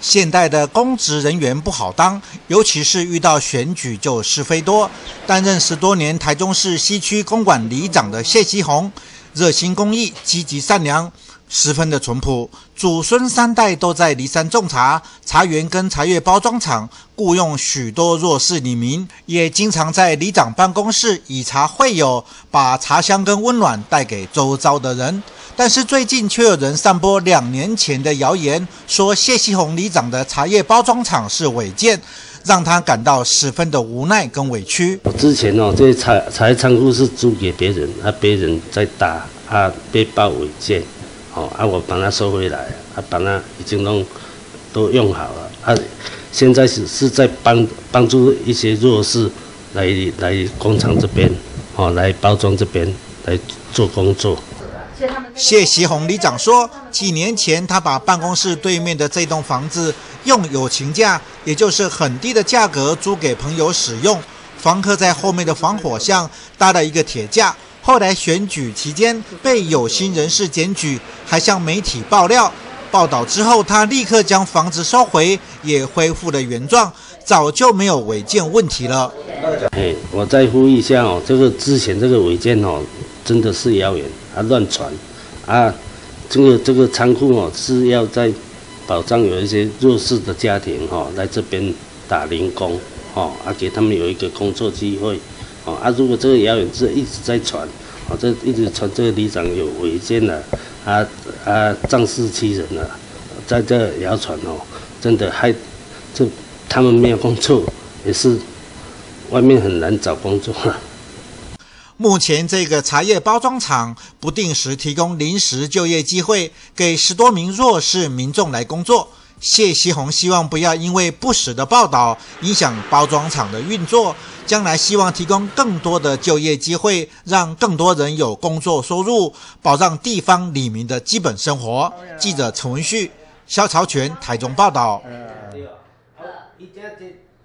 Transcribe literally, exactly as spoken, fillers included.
现代的公职人员不好当，尤其是遇到选举就是非多。担任十多年台中市西区公馆里长的谢希宏，热心公益，积极善良，十分的淳朴。祖孙三代都在梨山种茶，茶园跟茶叶包装厂雇用许多弱势里民，也经常在里长办公室以茶会友，把茶香跟温暖带给周遭的人。但是最近却有人散播两年前的谣言，说谢希宏里长的茶叶包装厂是违建，让他感到十分的无奈跟委屈。 之前哦，这些茶茶叶仓库是租给别人，啊，别人在打啊，被报违建，哦，啊，我把它收回来，啊，把它已经弄都用好了，啊，现在是是在帮帮助一些弱势来来工厂这边，哦，来包装这边来做工作。 谢希宏里长说，几年前他把办公室对面的这栋房子用友情价，也就是很低的价格租给朋友使用。房客在后面的防火巷搭了一个铁架，后来选举期间被有心人士检举，还向媒体爆料。报道之后，他立刻将房子收回，也恢复了原状，早就没有违建问题了。 哎，我再呼吁一下哦，这个之前这个违建哦，真的是谣言。啊，乱传啊！这个这个仓库哦，是要在保障有一些弱势的家庭哈、哦，来这边打零工哦，啊，给他们有一个工作机会哦。啊，如果这个谣言是一直在传，哦，这一直传这个里长有违建了，啊啊，仗势欺人了，在这谣传哦，真的害这他们没有工作，也是外面很难找工作了。 目前这个茶叶包装厂不定时提供临时就业机会给十多名弱势民众来工作。谢希宏希望不要因为不实的报道影响包装厂的运作，将来希望提供更多的就业机会，让更多人有工作收入，保障地方里民的基本生活。记者陈文旭、萧朝全台中报道。